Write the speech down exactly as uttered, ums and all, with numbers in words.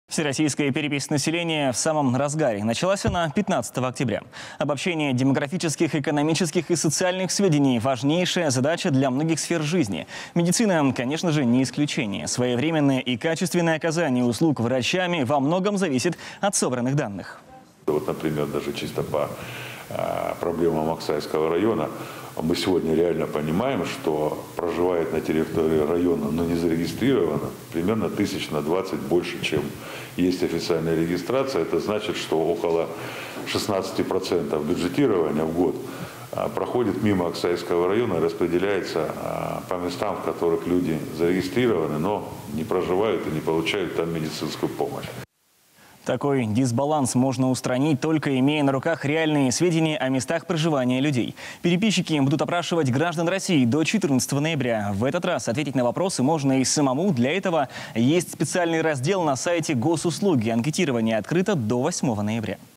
Всероссийская перепись населения в самом разгаре. Началась она пятнадцатого октября. Обобщение демографических, экономических и социальных сведений – важнейшая задача для многих сфер жизни. Медицина, конечно же, не исключение. Своевременное и качественное оказание услуг врачами во многом зависит от собранных данных. Вот, например, даже чисто по э, проблемам Аксайского района мы сегодня реально понимаем, что проживает на территории района, но не зарегистрировано, примерно тысяч на двадцать больше, чем есть официальная регистрация. Это значит, что около шестнадцати процентов бюджетирования в год проходит мимо Аксайского района и распределяется по местам, в которых люди зарегистрированы, но не проживают и не получают там медицинскую помощь. Такой дисбаланс можно устранить, только имея на руках реальные сведения о местах проживания людей. Переписчики будут опрашивать граждан России до четырнадцатого ноября. В этот раз ответить на вопросы можно и самому. Для этого есть специальный раздел на сайте Госуслуги. Анкетирование открыто до восьмого ноября.